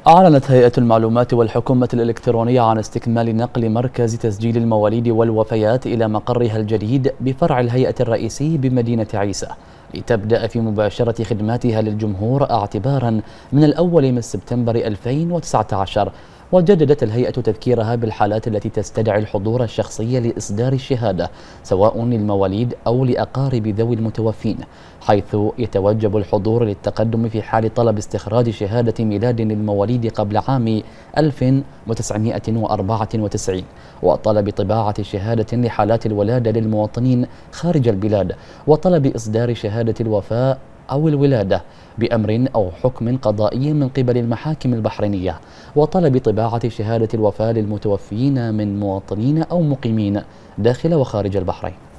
أعلنت هيئة المعلومات والحكومة الإلكترونية عن استكمال نقل مركز تسجيل المواليد والوفيات إلى مقرها الجديد بفرع الهيئة الرئيسي بمدينة عيسى، لتبدأ في مباشرة خدماتها للجمهور اعتبارا من الأول من سبتمبر 2019. وجددت الهيئة تذكيرها بالحالات التي تستدعي الحضور الشخصي لإصدار الشهادة سواء للمواليد أو لأقارب ذوي المتوفين، حيث يتوجب الحضور للتقدم في حال طلب استخراج شهادة ميلاد للمواليد قبل عام 1994، وطلب طباعة شهادة لحالات الولادة للمواطنين خارج البلاد، وطلب إصدار شهادة الوفاة أو الولادة بأمر أو حكم قضائي من قبل المحاكم البحرينية، وطلب طباعة شهادة الوفاة للمتوفين من مواطنين أو مقيمين داخل وخارج البحرين.